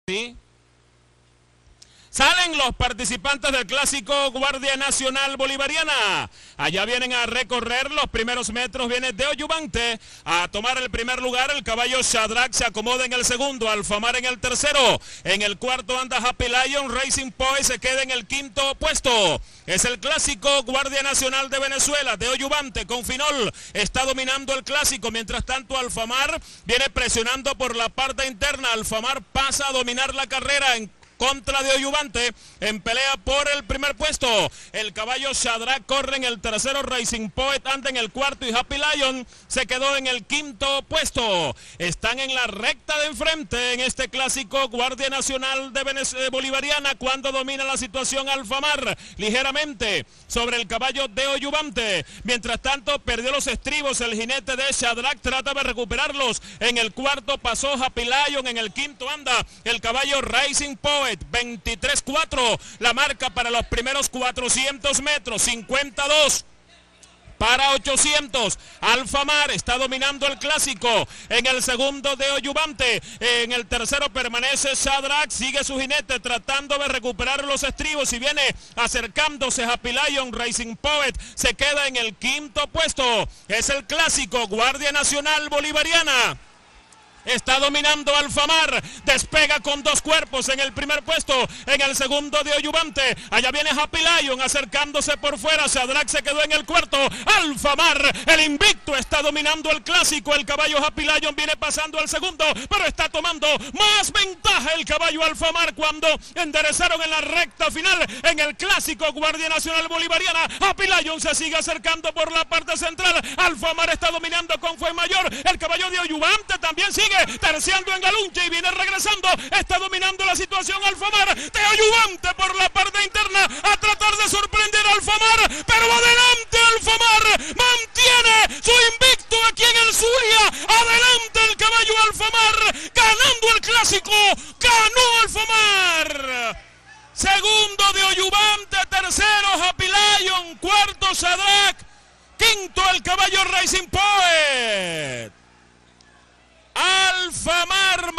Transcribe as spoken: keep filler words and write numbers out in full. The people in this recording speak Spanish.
¿Sí? Salen los participantes del clásico Guardia Nacional Bolivariana. Allá vienen a recorrer los primeros metros, viene de Oyubante a tomar el primer lugar. El caballo Shadrach se acomoda en el segundo, Alfamar en el tercero. En el cuarto anda Happy Lion, Racing Point se queda en el quinto puesto. Es el clásico Guardia Nacional de Venezuela, de Oyubante con Finol. Está dominando el clásico, mientras tanto Alfamar viene presionando por la parte interna. Alfamar pasa a dominar la carrera en contra de Oyubante, en pelea por el primer puesto. El caballo Shadrach corre en el tercero, Racing Poet anda en el cuarto y Happy Lion se quedó en el quinto puesto. Están en la recta de enfrente en este clásico Guardia Nacional de Venezuela Bolivariana, cuando domina la situación Alfamar ligeramente sobre el caballo de Oyubante. Mientras tanto perdió los estribos el jinete de Shadrach, trata de recuperarlos. En el cuarto pasó Happy Lion, en el quinto anda el caballo Racing Poet. veintitrés cuatro, la marca para los primeros cuatrocientos metros, cincuenta y dos para ochocientos. Alfamar está dominando el clásico en el segundo de Oyubante. En el tercero permanece Shadrach, sigue su jinete tratando de recuperar los estribos y viene acercándose Happy Lion. Racing Poet se queda en el quinto puesto. Es el clásico Guardia Nacional Bolivariana. Está dominando Alfamar, despega con dos cuerpos en el primer puesto, en el segundo de Oyubante. Allá viene Happy Lion acercándose por fuera, Shadrach se quedó en el cuarto. Alfamar, el invicto, está dominando el clásico. El caballo Happy Lion viene pasando al segundo, pero está tomando más ventaja el caballo Alfamar cuando enderezaron en la recta final en el clásico Guardia Nacional Bolivariana. Happy Lion se sigue acercando por la parte central. Alfamar está dominando con Fuenmayor. El caballo de Oyubante también sigue terciando en Galunche y viene regresando. Está dominando la situación Alfamar. De Oyubante por la parte interna a tratar de sorprender a Alfamar, pero adelante Alfamar, mantiene su invicto aquí en el Zulia. Adelante el caballo Alfamar, ganando el clásico. Ganó Alfamar. Segundo de Oyubante, tercero Happy Lion, cuarto Shadrach, quinto el caballo Racing Poet. Alfamar